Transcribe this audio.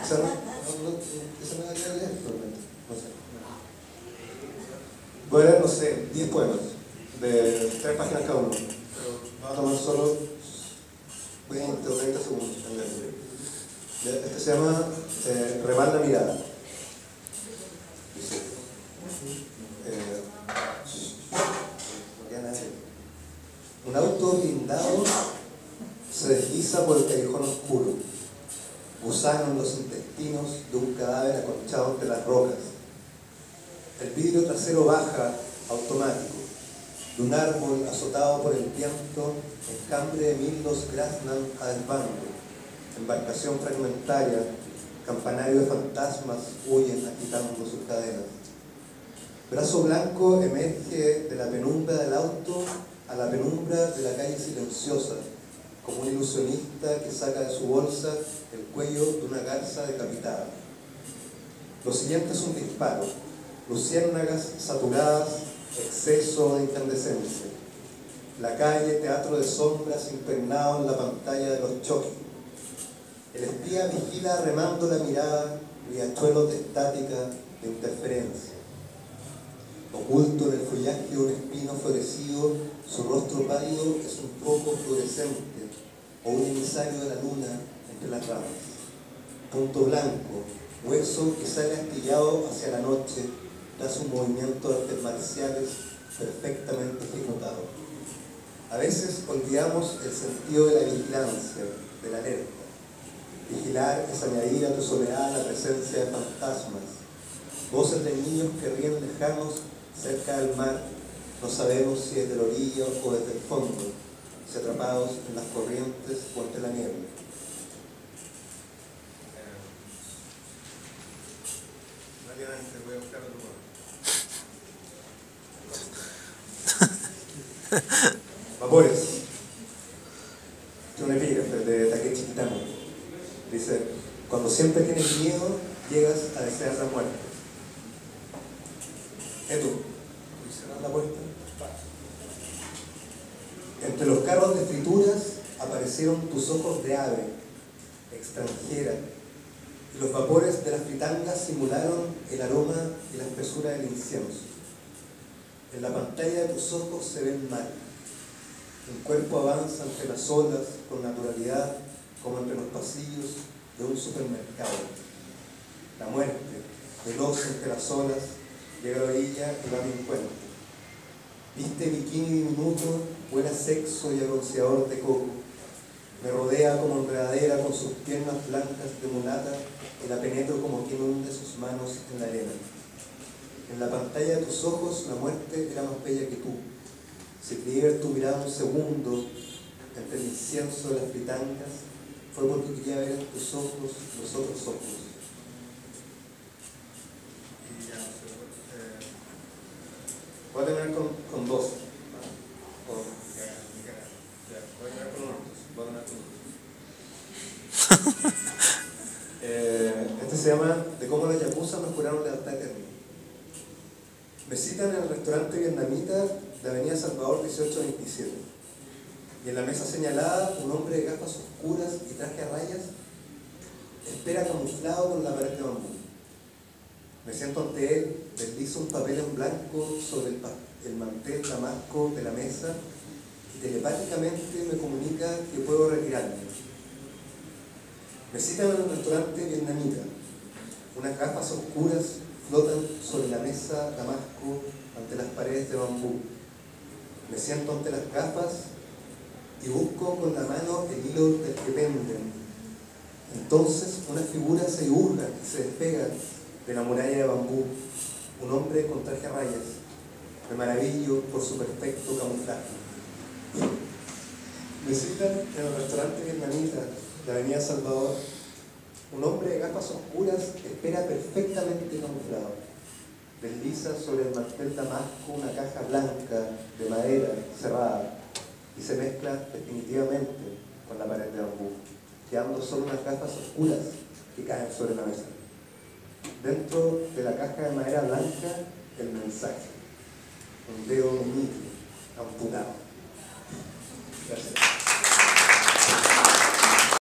¿Escucharon? Esa me va a quedar leer, no sé. Voy a leer, no sé, 10 poemas de 3 páginas cada uno, pero va a tomar solo 20 o 30 segundos en leerlo. Este se llama Remar la mirada. Dice, un auto blindado se desliza por el callejón oscuro, gusano en los intestinos de un cadáver acolchado entre las rocas. El vidrio trasero baja, automático, de un árbol azotado por el viento, enjambre de Milos Grasnan a desbando, embarcación fragmentaria, campanario de fantasmas huyen agitando sus cadenas. Brazo blanco emerge de la penumbra del auto a la penumbra de la calle silenciosa, como un ilusionista que saca de su bolsa el cuello de una garza decapitada. Lo siguiente es un disparo, luciérnagas saturadas, exceso de incandescencia. La calle, teatro de sombras impregnado en la pantalla de los choques. El espía vigila remando la mirada, riachuelos de estática, de interferencia. Oculto en el follaje de un espino florecido, su rostro pálido es un foco fluorescente o un emisario de la luna entre las ramas. Punto blanco, hueso que sale astillado hacia la noche tras un movimiento de artes marciales perfectamente ejecutado. A veces olvidamos el sentido de la vigilancia, de la alerta. Vigilar es añadir a tu soledad la presencia de fantasmas, voces de niños que ríen lejanos cerca del mar, no sabemos si desde la orilla o desde el fondo, si atrapados en las corrientes o entre la niebla. Rápidamente voy a buscar otro poema. Vapores. Es un epígrafe de Takeshi Kitano. Dice, cuando siempre tienes miedo, llegas a desear la muerte. Edu, ¿cerrar la puerta? Entre los carros de frituras aparecieron tus ojos de ave, extranjera, y los vapores de las fritangas simularon el aroma y la espesura del incienso. En la pantalla de tus ojos se ven mal. El cuerpo avanza entre las olas con naturalidad, como entre los pasillos de un supermercado. La muerte, veloz entre las olas, llega a la orilla y va a mi encuentro. Viste bikini diminuto, huele a sexo y a bronceador de coco. Me rodea como enredadera con sus piernas blancas de mulata y la penetro como quien hunde sus manos en la arena. En la pantalla de tus ojos la muerte era más bella que tú. Si creí ver tu mirada un segundo entre el incienso de las fritangas, fue porque quería ver en tus ojos los otros ojos. Voy a terminar con dos. Voy a terminar con uno. Este se llama De cómo los yakuza nos juraron lealtad eterna. Me citan en el restaurante vietnamita de Avenida Salvador 1827. Y en la mesa señalada, un hombre de gafas oscuras y traje a rayas espera camuflado con la pared de bambú. Me siento ante él, deslizo un papel en blanco sobre el mantel damasco de la mesa y telepáticamente me comunica que puedo retirarme. Me citan en el restaurante vietnamita. Unas gafas oscuras flotan sobre la mesa damasco ante las paredes de bambú. Me siento ante las gafas y busco con la mano el hilo del que penden. Entonces una figura se dibuja y se despega de la muralla de bambú, un hombre con traje a rayas. Me maravillo por su perfecto camuflaje. Me citan en el restaurante vietnamita de Avenida Salvador. Un hombre de gafas oscuras espera perfectamente camuflado. Desliza sobre el mantel damasco una caja blanca de madera cerrada y se mezcla definitivamente con la pared de bambú, quedando solo unas gafas oscuras que caen sobre la mesa. Dentro de la caja de madera blanca, el mensaje: un dedo meñique amputado. Gracias.